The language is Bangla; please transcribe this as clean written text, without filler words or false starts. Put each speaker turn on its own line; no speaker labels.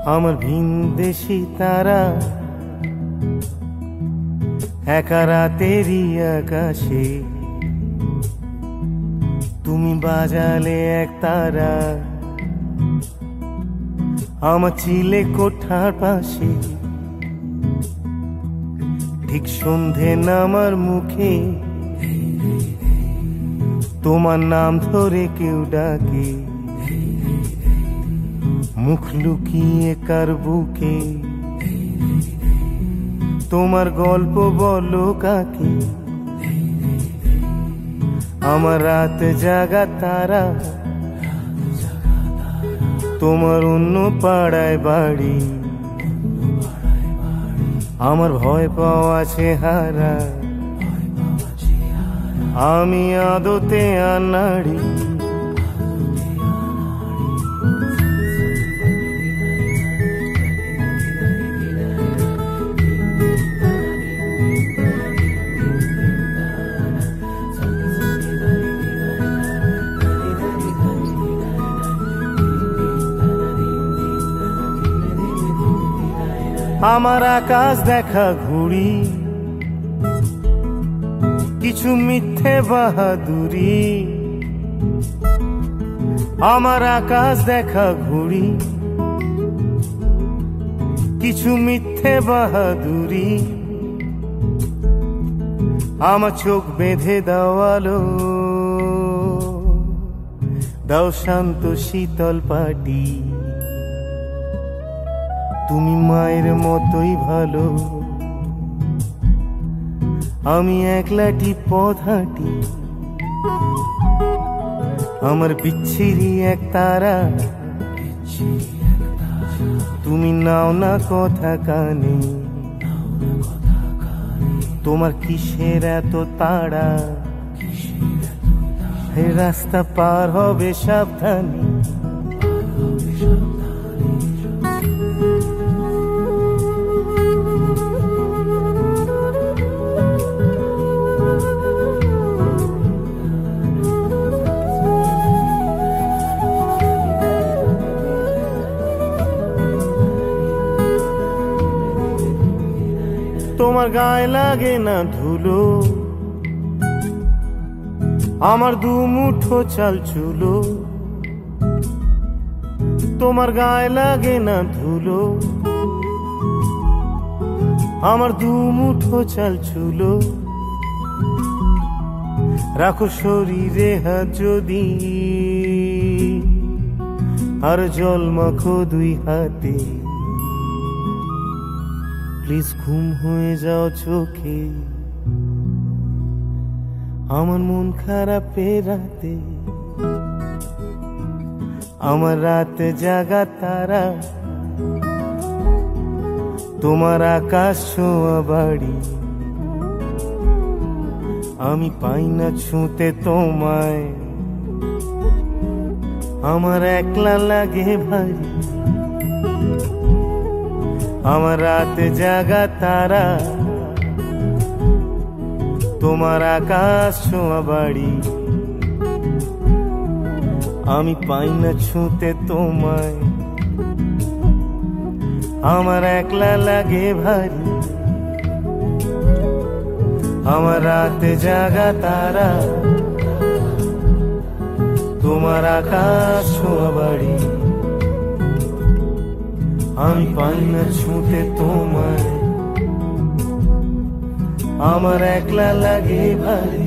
আমার ভিনদেশি তারা একা রাতেরই আকাশে তুমি বাজালে এক তারা আমার চিলে কোঠার পাশে ঠিক সন্ধে নামার মুখে তোমার নাম ধরে কেউ ডাকে মুখ লুকিয়ে কার বুকে তোমার গল্প বলো কাকে আমার রাত জাগা তারা তোমার অন্য পাড়ায় বাড়ি আমার ভয় পাওয়া চেহারা আমি আদতে আনাড়ি আমার আকাশ দেখা ঘুড়ি কিছু মিথ্যে বাহাদুরি আমার আকাশ দেখা ঘুড়ি কিছু মিথ্যে বাহাদুরি আমার চোখ বেঁধে দেওয়ালো দাও শান্ত শীতল পাটি তুমি মায়ের মতোই ভালো আমি একলাটি পথ হাঁটি আমার বিচ্ছিরি এক তারা তুমি নাও না কথা কানে তোমার কিসের এত তাড়া রাস্তা পার হবে সাবধানে তোমার গায়ে লাগে না ধুলো আমার দু মুঠো চাল চুলো তোমার গায়ে লাগে না ধুলো আমার দু মুঠো চাল চুলো রাখো শরীরে হাত যদি আর জল মাখো দুই হাতে প্লিজ ঘুম হয়ে যাও চোখে আমার মন খারাপ রাতে আমার রাত জাগা তারা তোমার আকাশ ছোঁয়া বাড়ি আমি পাই না ছুঁতে তোমায় আমার একলা লাগে ভারী আমার রাত জাগা তারা তোমার আকাশ ছোঁয়া বাড়ি আমি পাই না ছুঁতে তোমায় আমার একলা লাগে ভারী আমার রাত জাগা তারা তোমার আকাশ ছোঁয়া বাড়ি আমি পাই না ছুঁতে তোমায় আমার একলা লাগে ভারী